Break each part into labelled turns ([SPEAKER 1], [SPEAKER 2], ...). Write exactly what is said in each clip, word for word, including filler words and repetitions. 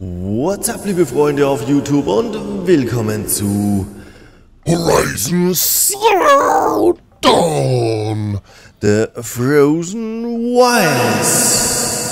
[SPEAKER 1] What's up, liebe Freunde auf YouTube und willkommen zu Horizon Zero Dawn, The Frozen Wilds.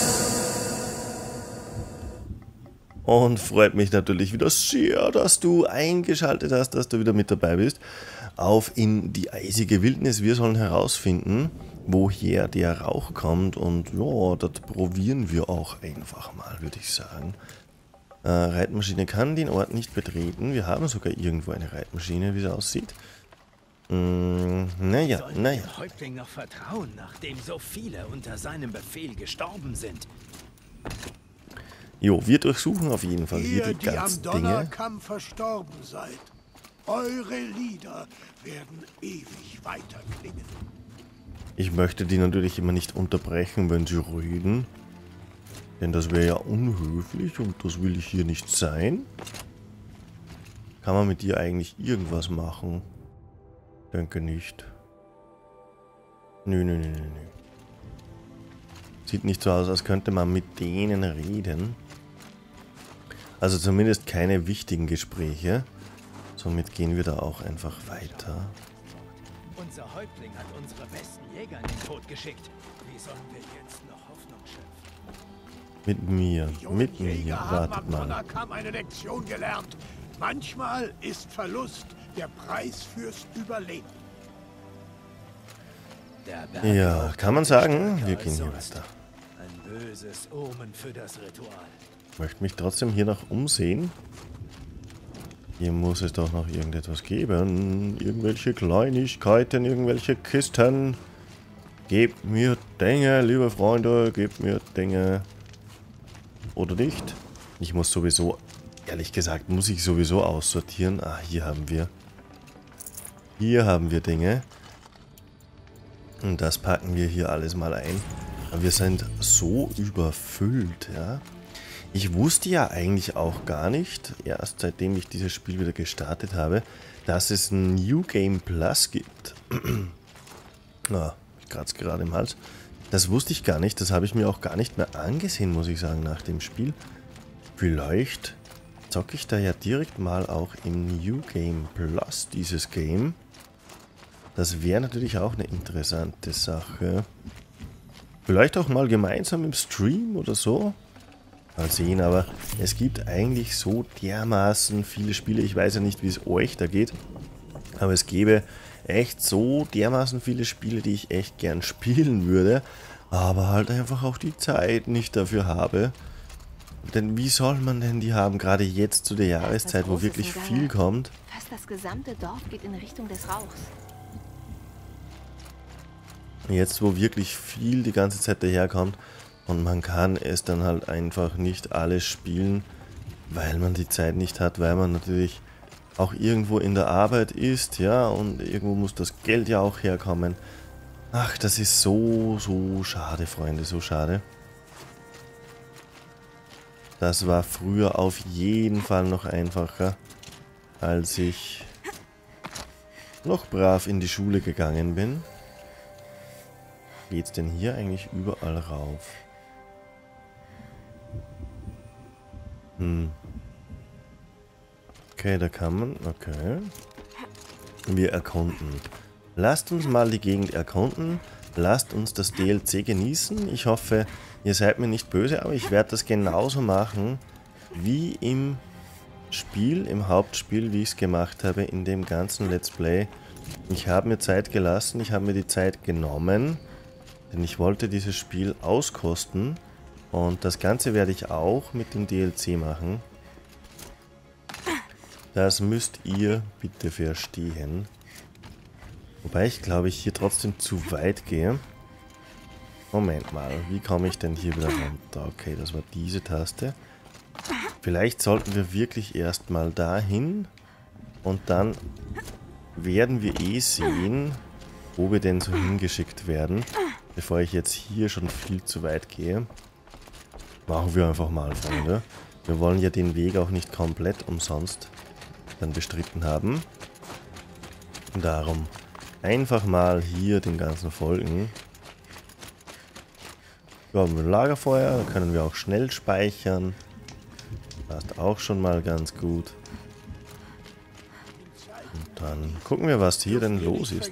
[SPEAKER 1] Und freut mich natürlich wieder sehr, dass du eingeschaltet hast, dass du wieder mit dabei bist. Auf in die eisige Wildnis. Wir sollen herausfinden, woher der Rauch kommt. Und ja, das probieren wir auch einfach mal, würde ich sagen. Äh, Reitmaschine kann den Ort nicht betreten. Wir haben sogar irgendwo eine Reitmaschine, wie es aussieht. Mm, naja, naja.
[SPEAKER 2] Dem Häuptling noch vertrauen, nachdem so viele unter seinem Befehl gestorben sind.
[SPEAKER 1] Jo, wir durchsuchen auf jeden Fall hier
[SPEAKER 3] Ihr,
[SPEAKER 1] die
[SPEAKER 3] die am
[SPEAKER 1] ganzen Dinge.
[SPEAKER 3] Donnerkamm verstorben seid, eure Lieder werden ewig weiterklingen.
[SPEAKER 1] Ich möchte die natürlich immer nicht unterbrechen, wenn sie reden. Denn das wäre ja unhöflich und das will ich hier nicht sein. Kann man mit dir eigentlich irgendwas machen? Denke nicht. Nö, nö, nö, nö, nö. Sieht nicht so aus, als könnte man mit denen reden. Also zumindest keine wichtigen Gespräche. Somit gehen wir da auch einfach weiter.
[SPEAKER 2] Unser Häuptling hat unsere besten Jäger in den Tod geschickt. Wie sollen wir jetzt noch Hoffnung schöpfen?
[SPEAKER 1] Mit mir,
[SPEAKER 3] Die jungen
[SPEAKER 1] mit mir,
[SPEAKER 3] Jäger haben
[SPEAKER 1] wartet
[SPEAKER 3] am
[SPEAKER 1] mal.
[SPEAKER 3] Donnerkamm eine Lektion gelernt. Manchmal ist Verlust der Preis fürs Überleben.
[SPEAKER 2] Der Berg
[SPEAKER 1] Ja,
[SPEAKER 2] raucht
[SPEAKER 1] kann man
[SPEAKER 2] heute
[SPEAKER 1] sagen,
[SPEAKER 2] stärker
[SPEAKER 1] wir
[SPEAKER 2] als
[SPEAKER 1] gehen hier
[SPEAKER 2] sonst.
[SPEAKER 1] weiter.
[SPEAKER 2] Ein böses Omen für das Ritual.
[SPEAKER 1] Ich möchte mich trotzdem hier noch umsehen. Hier muss es doch noch irgendetwas geben. Irgendwelche Kleinigkeiten, irgendwelche Kisten. Gebt mir Dinge, liebe Freunde, gebt mir Dinge. Oder nicht? Ich muss sowieso, ehrlich gesagt, muss ich sowieso aussortieren. Ah, hier haben wir. Hier haben wir Dinge. Und das packen wir hier alles mal ein. Aber wir sind so überfüllt, ja. Ich wusste ja eigentlich auch gar nicht, erst seitdem ich dieses Spiel wieder gestartet habe, dass es ein New Game Plus gibt. Ah, ich kratze gerade im Hals. Das wusste ich gar nicht, das habe ich mir auch gar nicht mehr angesehen, muss ich sagen, nach dem Spiel. Vielleicht zocke ich da ja direkt mal auch im New Game Plus dieses Game. Das wäre natürlich auch eine interessante Sache. Vielleicht auch mal gemeinsam im Stream oder so. Mal sehen, aber es gibt eigentlich so dermaßen viele Spiele. Ich weiß ja nicht, wie es euch da geht. Aber es gäbe echt so dermaßen viele Spiele, die ich echt gern spielen würde. Aber halt einfach auch die Zeit nicht dafür habe. Denn wie soll man denn die haben? Gerade jetzt zu der Jahreszeit, wo wirklich viel kommt.
[SPEAKER 4] Fast das gesamte Dorf geht in Richtung des Rauchs.
[SPEAKER 1] Jetzt, wo wirklich viel die ganze Zeit daherkommt. Und man kann es dann halt einfach nicht alles spielen, weil man die Zeit nicht hat, weil man natürlich auch irgendwo in der Arbeit ist, ja, und irgendwo muss das Geld ja auch herkommen. Ach, das ist so, so schade, Freunde, so schade. Das war früher auf jeden Fall noch einfacher, als ich noch brav in die Schule gegangen bin. Geht's denn hier eigentlich überall rauf? Hm. Okay, da kann man... Okay. Wir erkunden. Lasst uns mal die Gegend erkunden. Lasst uns das D L C genießen. Ich hoffe, ihr seid mir nicht böse, aber ich werde das genauso machen, wie im Spiel, im Hauptspiel, wie ich es gemacht habe, in dem ganzen Let's Play. Ich habe mir Zeit gelassen, ich habe mir die Zeit genommen, denn ich wollte dieses Spiel auskosten. Und das Ganze werde ich auch mit dem D L C machen. Das müsst ihr bitte verstehen. Wobei ich glaube, ich hier trotzdem zu weit gehe. Moment mal, wie komme ich denn hier wieder runter? Okay, das war diese Taste. Vielleicht sollten wir wirklich erstmal dahin. Und dann werden wir eh sehen, wo wir denn so hingeschickt werden. Bevor ich jetzt hier schon viel zu weit gehe. Machen wir einfach mal, Freunde. Wir wollen ja den Weg auch nicht komplett umsonst dann bestritten haben. Und darum einfach mal hier den ganzen folgen. Wir haben ein Lagerfeuer, da können wir auch schnell speichern. Passt auch schon mal ganz gut. Und dann gucken wir, was hier denn los ist.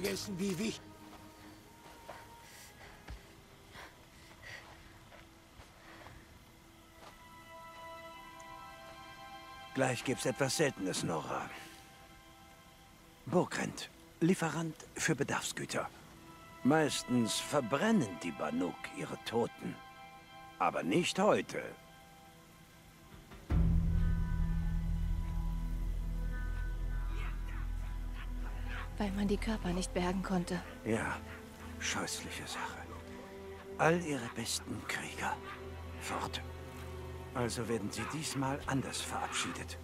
[SPEAKER 3] Gleich gibt's etwas Seltenes, Nora. Burgrend, Lieferant für Bedarfsgüter. Meistens verbrennen die Banuk ihre Toten. Aber nicht heute.
[SPEAKER 4] Weil man die Körper nicht bergen konnte.
[SPEAKER 3] Ja, scheußliche Sache. All ihre besten Krieger. Fort. Also werden sie diesmal anders verabschiedet.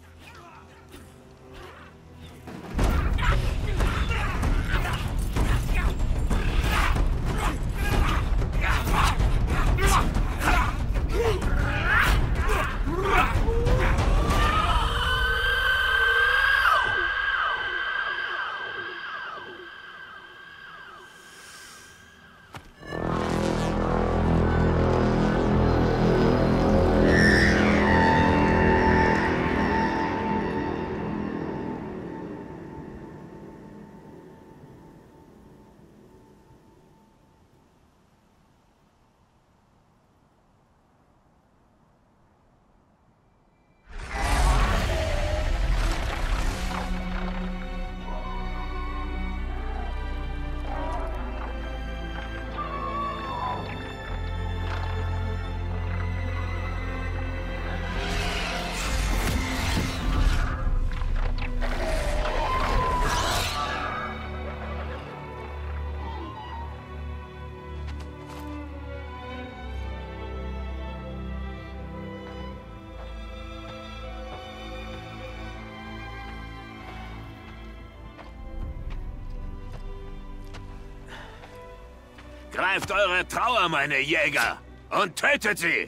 [SPEAKER 5] Greift eure Trauer, meine Jäger, und tötet sie!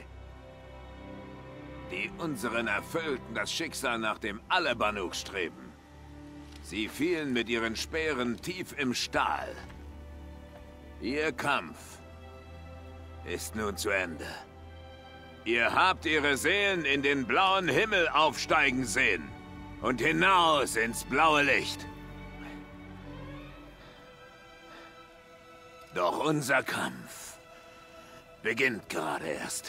[SPEAKER 5] Die unseren erfüllten das Schicksal, nach dem alle Banuk streben. Sie fielen mit ihren Speeren tief im Stahl. Ihr Kampf ist nun zu Ende. Ihr habt ihre Seelen in den blauen Himmel aufsteigen sehen und hinaus ins blaue Licht. Doch unser Kampf beginnt gerade erst.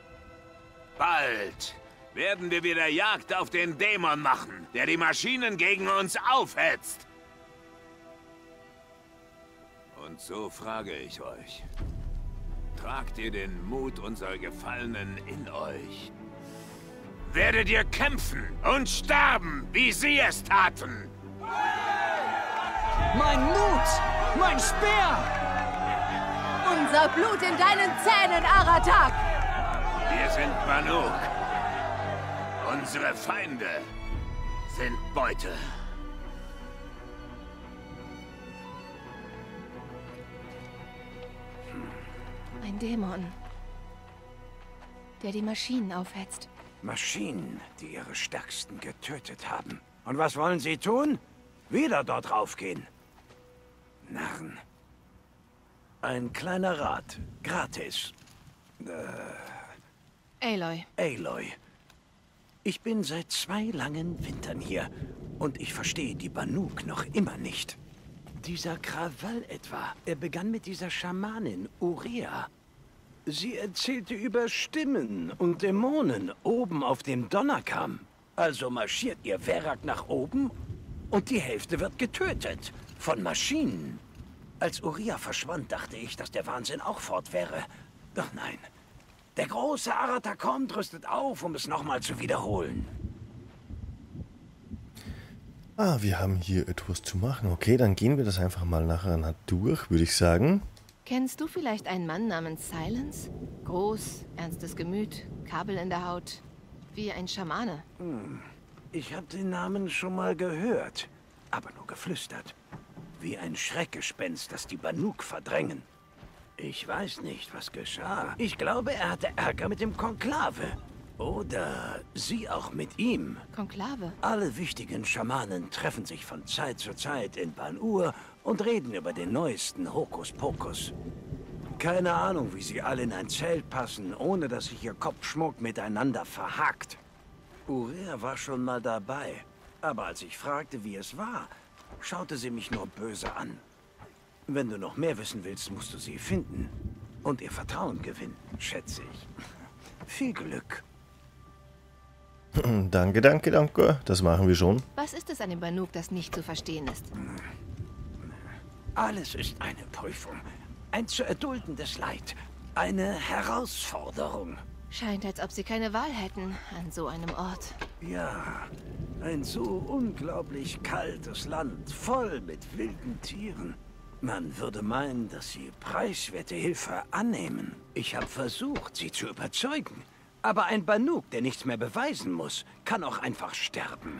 [SPEAKER 5] Bald werden wir wieder Jagd auf den Dämon machen, der die Maschinen gegen uns aufhetzt. Und so frage ich euch, tragt ihr den Mut unserer Gefallenen in euch? Werdet ihr kämpfen und sterben, wie sie es taten?
[SPEAKER 2] Mein Mut! Mein Speer!
[SPEAKER 4] Unser Blut in deinen Zähnen, Aratak!
[SPEAKER 5] Wir sind Banuk. Unsere Feinde sind Beute.
[SPEAKER 4] Ein Dämon, der die Maschinen aufhetzt.
[SPEAKER 3] Maschinen, die ihre Stärksten getötet haben. Und was wollen sie tun? Wieder dort raufgehen. Narren. Ein kleiner Rat. Gratis. Äh...
[SPEAKER 4] Aloy.
[SPEAKER 3] Aloy. Ich bin seit zwei langen Wintern hier. Und ich verstehe die Banuk noch immer nicht. Dieser Krawall etwa. Er begann mit dieser Schamanin, Uria. Sie erzählte über Stimmen und Dämonen oben auf dem Donnerkamm. Also marschiert ihr Verak nach oben und die Hälfte wird getötet. Von Maschinen. Als Uria verschwand, dachte ich, dass der Wahnsinn auch fort wäre. Doch nein. Der große Aratak kommt, rüstet auf, um es nochmal zu wiederholen.
[SPEAKER 1] Ah, wir haben hier etwas zu machen. Okay, dann gehen wir das einfach mal nachher durch, würde ich sagen.
[SPEAKER 4] Kennst du vielleicht einen Mann namens Silence? Groß, ernstes Gemüt, Kabel in der Haut. Wie ein Schamane.
[SPEAKER 3] Hm. Ich habe den Namen schon mal gehört, aber nur geflüstert. Wie ein Schreckgespenst, das die Banuk verdrängen. Ich weiß nicht, was geschah. Ich glaube, er hatte Ärger mit dem Konklave. Oder sie auch mit ihm.
[SPEAKER 4] Konklave?
[SPEAKER 3] Alle wichtigen Schamanen treffen sich von Zeit zu Zeit in Ban-Ur und reden über den neuesten Hokuspokus. Keine Ahnung, wie sie alle in ein Zelt passen, ohne dass sich ihr Kopfschmuck miteinander verhakt. Urea war schon mal dabei. Aber als ich fragte, wie es war, schaute sie mich nur böse an. Wenn du noch mehr wissen willst, musst du sie finden. Und ihr Vertrauen gewinnen, schätze ich. Viel Glück.
[SPEAKER 1] Danke, danke, danke. Das machen wir schon.
[SPEAKER 4] Was ist es an dem Banuk, das nicht zu verstehen ist?
[SPEAKER 3] Alles ist eine Prüfung. Ein zu erduldendes Leid. Eine Herausforderung.
[SPEAKER 4] Scheint, als ob sie keine Wahl hätten an so einem Ort.
[SPEAKER 3] Ja, ein so unglaublich kaltes Land, voll mit wilden Tieren. Man würde meinen, dass sie preiswerte Hilfe annehmen. Ich habe versucht, sie zu überzeugen. Aber ein Banuk, der nichts mehr beweisen muss, kann auch einfach sterben.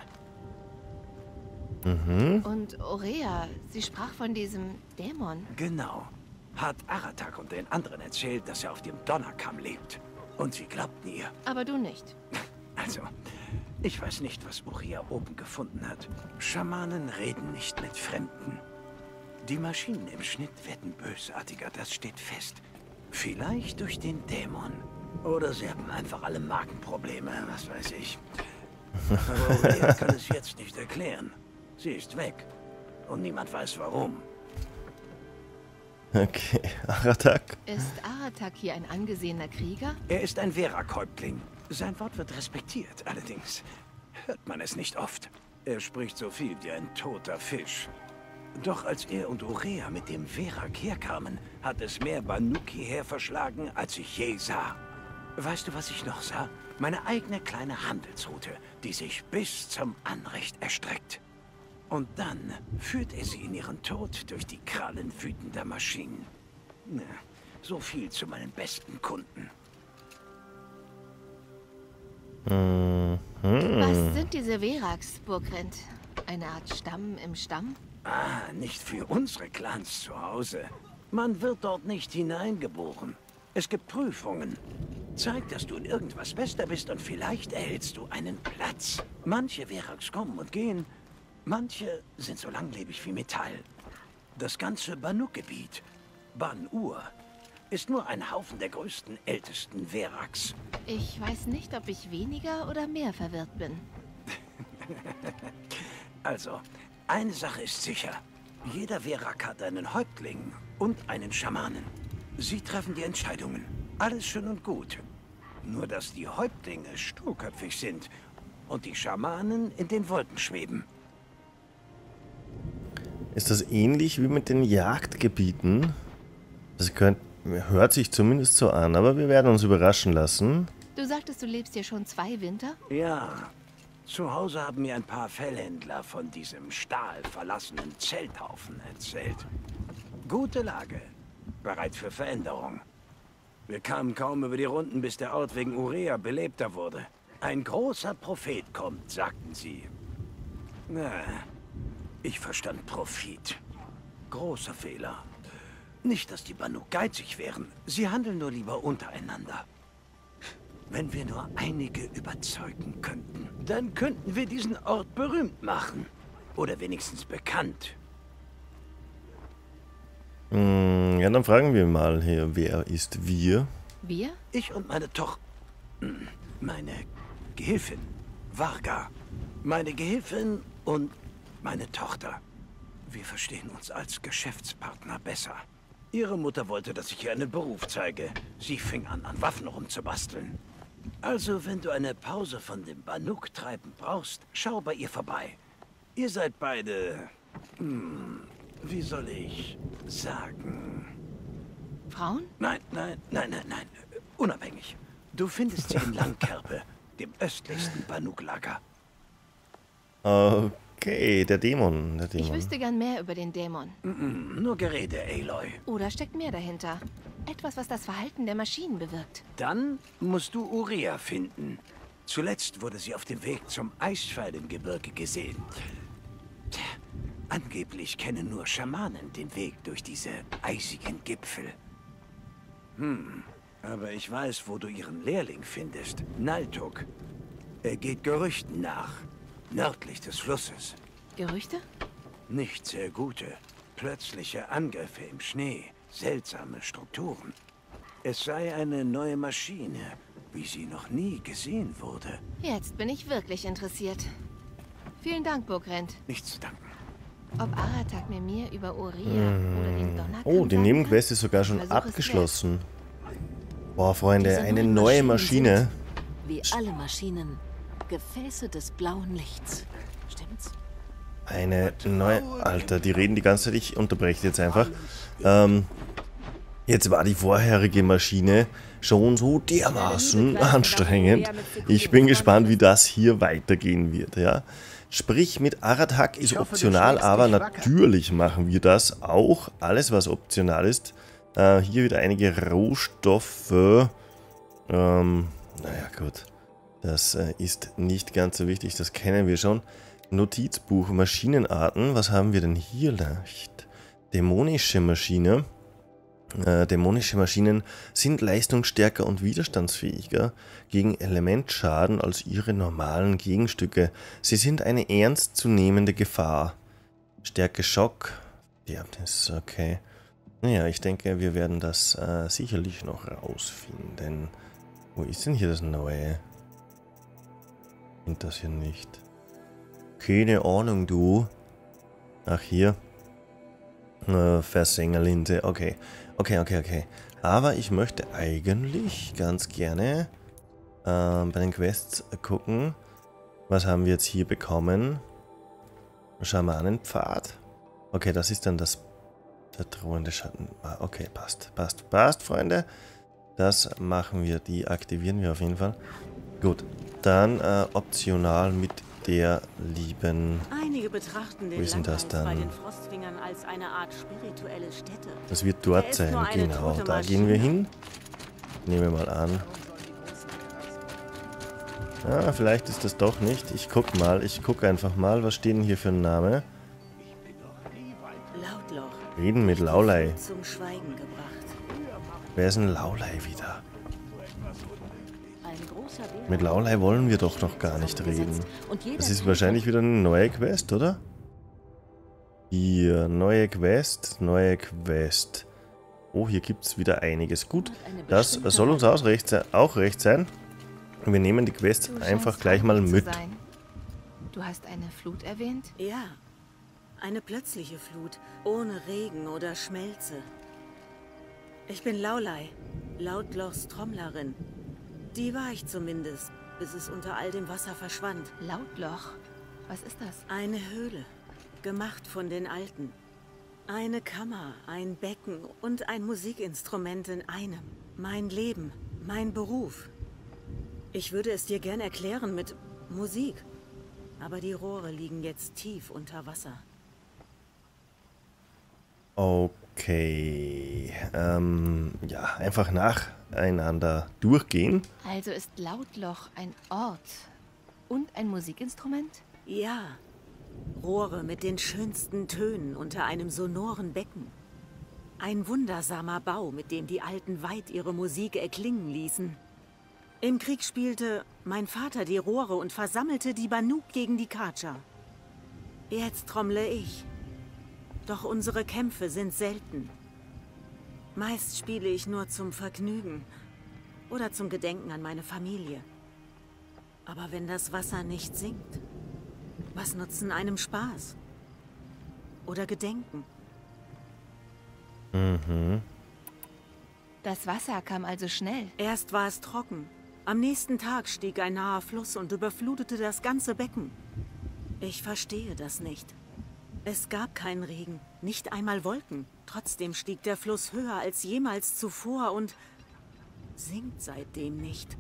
[SPEAKER 1] Mhm.
[SPEAKER 4] Und Aurea, sie sprach von diesem Dämon.
[SPEAKER 3] Genau. Hat Aratak und den anderen erzählt, dass er auf dem Donnerkamm lebt. Und sie glaubten ihr.
[SPEAKER 4] Aber du nicht.
[SPEAKER 3] Also, ich weiß nicht, was Urea oben gefunden hat. Schamanen reden nicht mit Fremden. Die Maschinen im Schnitt werden bösartiger, das steht fest. Vielleicht durch den Dämon. Oder sie haben einfach alle Magenprobleme, was weiß ich. Aber Urea kann es jetzt nicht erklären. Sie ist weg. Und niemand weiß warum.
[SPEAKER 1] Okay, Aratak.
[SPEAKER 4] Ist Aratak hier ein angesehener Krieger?
[SPEAKER 3] Er ist ein Verak-Häuptling. Sein Wort wird respektiert, allerdings hört man es nicht oft. Er spricht so viel wie ein toter Fisch. Doch als er und Urea mit dem Verak herkamen, hat es mehr Banuk hierher verschlagen, als ich je sah. Weißt du, was ich noch sah? Meine eigene kleine Handelsroute, die sich bis zum Anrecht erstreckt. Und dann führt er sie in ihren Tod durch die Krallen wütender Maschinen. Na, so viel zu meinen besten Kunden.
[SPEAKER 1] Mhm.
[SPEAKER 4] Was sind diese Veraks, Burgrind? Eine Art Stamm im Stamm?
[SPEAKER 3] Ah, nicht für unsere Clans zu Hause. Man wird dort nicht hineingeboren. Es gibt Prüfungen. Zeig, dass du in irgendwas besser bist und vielleicht erhältst du einen Platz. Manche Veraks kommen und gehen. Manche sind so langlebig wie Metall. Das ganze Banuk-Gebiet, Ban-Ur, ist nur ein Haufen der größten, ältesten Veraks.
[SPEAKER 4] Ich weiß nicht, ob ich weniger oder mehr verwirrt bin.
[SPEAKER 3] Also, eine Sache ist sicher. Jeder Verak hat einen Häuptling und einen Schamanen. Sie treffen die Entscheidungen. Alles schön und gut. Nur, dass die Häuptlinge sturköpfig sind und die Schamanen in den Wolken schweben.
[SPEAKER 1] Ist das ähnlich wie mit den Jagdgebieten? Das könnt, hört sich zumindest so an, aber wir werden uns überraschen lassen.
[SPEAKER 4] Du sagtest, du lebst hier schon zwei Winter?
[SPEAKER 3] Ja, zu Hause haben mir ein paar Fellhändler von diesem stahlverlassenen Zelthaufen erzählt. Gute Lage, bereit für Veränderung. Wir kamen kaum über die Runden, bis der Ort wegen Urea belebter wurde. Ein großer Prophet kommt, sagten sie. Na, ich verstand Profit. Großer Fehler. Nicht, dass die Banuk geizig wären. Sie handeln nur lieber untereinander. Wenn wir nur einige überzeugen könnten, dann könnten wir diesen Ort berühmt machen. Oder wenigstens bekannt.
[SPEAKER 1] Hm, ja, dann fragen wir mal hier, wer ist wir?
[SPEAKER 4] Wir?
[SPEAKER 3] Ich und meine Tochter... Meine Gehilfin, Varga. Meine Gehilfin und meine Tochter. Wir verstehen uns als Geschäftspartner besser. Ihre Mutter wollte, dass ich ihr einen Beruf zeige. Sie fing an, an Waffen rumzubasteln. Also, wenn du eine Pause von dem Banuk-Treiben brauchst, schau bei ihr vorbei. Ihr seid beide... Hm, wie soll ich sagen?
[SPEAKER 4] Frauen?
[SPEAKER 3] Nein, nein, nein, nein, nein. Unabhängig. Du findest sie in Langkerpe, dem östlichsten Banuk-Lager.
[SPEAKER 1] Okay, der Dämon, der
[SPEAKER 4] Ich
[SPEAKER 1] Dämon.
[SPEAKER 4] wüsste gern mehr über den Dämon.
[SPEAKER 3] Mm-mm, nur Gerede, Aloy.
[SPEAKER 4] Oder steckt mehr dahinter? Etwas, was das Verhalten der Maschinen bewirkt.
[SPEAKER 3] Dann musst du Urea finden. Zuletzt wurde sie auf dem Weg zum Eisschweidengebirge gesehen. Tja, angeblich kennen nur Schamanen den Weg durch diese eisigen Gipfel. Hm, aber ich weiß, wo du ihren Lehrling findest. Naltuk. Er geht Gerüchten nach. Nördlich des Flusses.
[SPEAKER 4] Gerüchte?
[SPEAKER 3] Nicht sehr gute. Plötzliche Angriffe im Schnee. Seltsame Strukturen. Es sei eine neue Maschine. wie sie noch nie gesehen wurde.
[SPEAKER 4] Jetzt bin ich wirklich interessiert. Vielen Dank, Burgrend.
[SPEAKER 3] Nichts zu danken.
[SPEAKER 4] Ob Aratak mir mehr über Uria hm. oder den Donnerkampf
[SPEAKER 1] Oh, die Nebenquest ist sogar schon abgeschlossen. Boah, Freunde, eine neue Maschine.
[SPEAKER 6] Wie alle Maschinen, Gefäße des blauen Lichts. Stimmt's?
[SPEAKER 1] Eine neue... Alter, die reden die ganze Zeit. Ich unterbreche jetzt einfach. Ähm, jetzt war die vorherige Maschine schon so dermaßen anstrengend. Ich bin gespannt, wie das hier weitergehen wird, ja. Sprich, mit Aratak ist optional, aber natürlich machen wir das auch. Alles, was optional ist. Äh, hier wieder einige Rohstoffe. Ähm, naja, gut. Das äh, ist nicht ganz so wichtig, das kennen wir schon. Notizbuch, Maschinenarten. Was haben wir denn hier leicht? Dämonische Maschine. Äh, dämonische Maschinen sind leistungsstärker und widerstandsfähiger gegen Elementschaden als ihre normalen Gegenstücke. Sie sind eine ernstzunehmende Gefahr. Stärke Schock. Ja, das ist okay. Naja, ich denke, wir werden das äh, sicherlich noch rausfinden. Wo ist denn hier das Neue? Ich finde das hier nicht. Keine Ahnung, du. Ach, hier. Äh, Versängerlinte. Okay. Okay, okay, okay. Aber ich möchte eigentlich ganz gerne äh, bei den Quests gucken. Was haben wir jetzt hier bekommen? Schamanenpfad. Okay, das ist dann das... Der drohende Schatten. Ah, okay, passt. Passt, passt, Freunde. Das machen wir. Die aktivieren wir auf jeden Fall. Gut. Dann äh, optional mit der lieben...
[SPEAKER 6] Einige betrachten den
[SPEAKER 1] Wo ist denn das dann?
[SPEAKER 6] bei den Frostfingern als eine Art spirituelle Stätte.
[SPEAKER 1] Das wird dort sein, genau. Da gehen wir hin. Nehmen wir mal an. Ah, vielleicht ist das doch nicht. Ich guck mal. Ich guck einfach mal. Was steht denn hier für ein Name?
[SPEAKER 6] Lautloch.
[SPEAKER 1] Reden mit Laulei.
[SPEAKER 6] Zum Schweigen gebracht.
[SPEAKER 1] Wer ist ein Laulei wieder?
[SPEAKER 6] Ein großer Bär
[SPEAKER 1] Mit Laulei wollen wir doch noch gar nicht reden. Das ist wahrscheinlich wieder eine neue Quest, oder? Hier, neue Quest, neue Quest. Oh, hier gibt es wieder einiges. Gut, das soll uns auch recht sein. Auch recht sein. Wir nehmen die Quest einfach gleich mal mit.
[SPEAKER 4] Du hast eine Flut erwähnt?
[SPEAKER 6] Ja, eine plötzliche Flut, ohne Regen oder Schmelze. Ich bin Laulei, Lautlochs Trommlerin. Die war ich zumindest, bis es unter all dem Wasser verschwand.
[SPEAKER 4] Lautloch? Was ist das?
[SPEAKER 6] Eine Höhle, gemacht von den Alten. Eine Kammer, ein Becken und ein Musikinstrument in einem. Mein Leben, mein Beruf. Ich würde es dir gern erklären mit Musik, aber die Rohre liegen jetzt tief unter Wasser.
[SPEAKER 1] Okay, ähm, ja, einfach nacheinander durchgehen.
[SPEAKER 4] Also ist Lautloch ein Ort und ein Musikinstrument?
[SPEAKER 6] Ja, Rohre mit den schönsten Tönen unter einem sonoren Becken. Ein wundersamer Bau, mit dem die Alten weit ihre Musik erklingen ließen. Im Krieg spielte mein Vater die Rohre und versammelte die Banuk gegen die Karcher. Jetzt trommle ich. Doch unsere Kämpfe sind selten. Meist spiele ich nur zum Vergnügen oder zum Gedenken an meine Familie. Aber wenn das Wasser nicht singt, was nutzen einem Spaß? Oder Gedenken?
[SPEAKER 1] Mhm.
[SPEAKER 4] Das Wasser kam also schnell.
[SPEAKER 6] Erst war es trocken. Am nächsten Tag stieg ein naher Fluss und überflutete das ganze Becken. Ich verstehe das nicht. Es gab keinen Regen, nicht einmal Wolken. Trotzdem stieg der Fluss höher als jemals zuvor und sinkt seitdem nicht.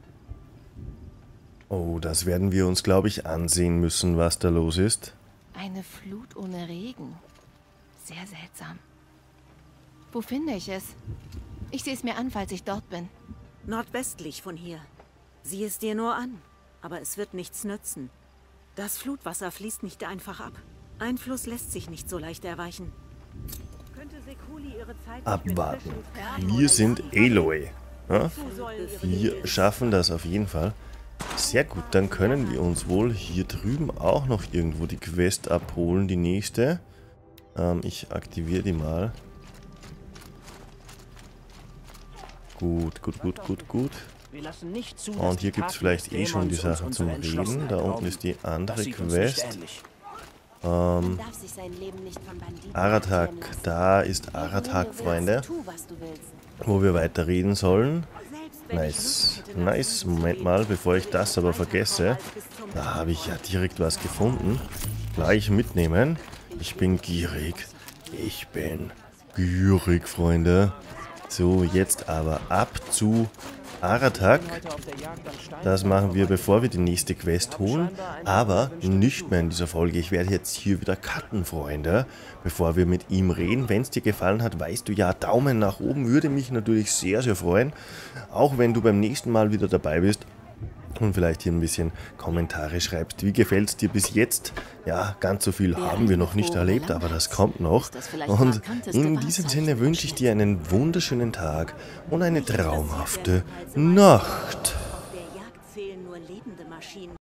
[SPEAKER 1] Oh, das werden wir uns, glaube ich, ansehen müssen, was da los ist.
[SPEAKER 4] Eine Flut ohne Regen. Sehr seltsam. Wo finde ich es? Ich sehe es mir an, falls ich dort bin.
[SPEAKER 6] Nordwestlich von hier. Sieh es dir nur an, aber es wird nichts nützen. Das Flutwasser fließt nicht einfach ab. Ein Fluss lässt sich nicht so leicht erweichen. Könnte Sekuli ihre Zeit
[SPEAKER 1] Abwarten. Wir sind Aloy. Ja? Wir schaffen das auf jeden Fall. Sehr gut, dann können wir uns wohl hier drüben auch noch irgendwo die Quest abholen, die nächste. Ähm, ich aktiviere die mal. Gut, gut, gut, gut, gut.
[SPEAKER 3] Wir lassen nicht zu, dass
[SPEAKER 1] Und hier
[SPEAKER 3] die
[SPEAKER 1] gibt es
[SPEAKER 3] Taten
[SPEAKER 1] vielleicht
[SPEAKER 3] des
[SPEAKER 1] eh schon die
[SPEAKER 3] Dämons uns
[SPEAKER 1] Sachen
[SPEAKER 3] unsere
[SPEAKER 1] zum Reden.
[SPEAKER 3] Entschlossenheit
[SPEAKER 1] Da unten
[SPEAKER 3] rauben.
[SPEAKER 1] ist die
[SPEAKER 3] Das
[SPEAKER 1] andere
[SPEAKER 3] sieht uns nicht
[SPEAKER 1] Quest.
[SPEAKER 3] ähnlich.
[SPEAKER 1] Ähm,
[SPEAKER 6] darf sich sein Leben nicht von Banditen
[SPEAKER 1] Aratak,
[SPEAKER 6] nehmen lassen.
[SPEAKER 1] da ist
[SPEAKER 6] Lebe, wie
[SPEAKER 1] Aratak,
[SPEAKER 6] du willst,
[SPEAKER 1] Freunde,
[SPEAKER 6] tu, was du willst.
[SPEAKER 1] wo wir weiter reden sollen.
[SPEAKER 6] Selbst wenn ich
[SPEAKER 1] Nice,
[SPEAKER 6] Lust hätte, nach
[SPEAKER 1] nice.
[SPEAKER 6] Süden zu
[SPEAKER 1] Moment
[SPEAKER 6] gehen,
[SPEAKER 1] mal, bevor ich
[SPEAKER 6] würde
[SPEAKER 1] das aber
[SPEAKER 6] weiterkommen
[SPEAKER 1] vergesse.
[SPEAKER 6] als bis zum
[SPEAKER 1] Da habe ich ja direkt was gefunden. Gleich mitnehmen. Ich bin gierig. Ich bin gierig, Freunde. So, jetzt aber ab zu Aratak. Das machen wir, bevor wir die nächste Quest holen. Aber nicht mehr in dieser Folge. Ich werde jetzt hier wieder cutten, Freunde, bevor wir mit ihm reden. Wenn es dir gefallen hat, weißt du ja, Daumen nach oben würde mich natürlich sehr, sehr freuen. Auch wenn du beim nächsten Mal wieder dabei bist. Und vielleicht hier ein bisschen Kommentare schreibst. Wie gefällt es dir bis jetzt? Ja, ganz so viel haben wir noch nicht erlebt, aber das kommt noch. Und in diesem Sinne wünsche ich dir einen wunderschönen Tag und eine traumhafte Nacht.
[SPEAKER 6] Auf der Jagd zählen nur lebende Maschinen.